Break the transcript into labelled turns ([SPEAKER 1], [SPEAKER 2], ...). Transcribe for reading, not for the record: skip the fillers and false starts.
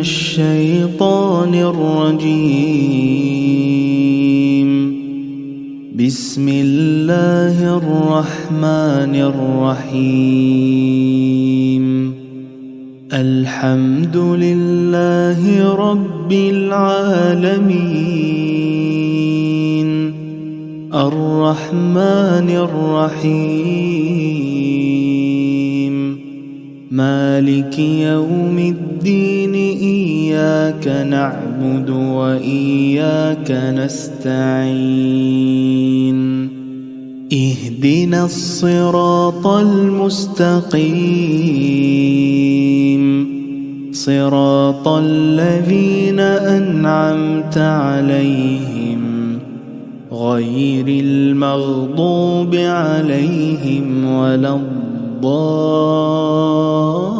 [SPEAKER 1] الشيطان الرجيم. بسم الله الرحمن الرحيم. الحمد لله رب العالمين الرحمن الرحيم مالك يوم الدين. إياك نعبد وإياك نستعين. اهدنا الصراط المستقيم صراط الذين أنعمت عليهم غير المغضوب عليهم ولا الضالين.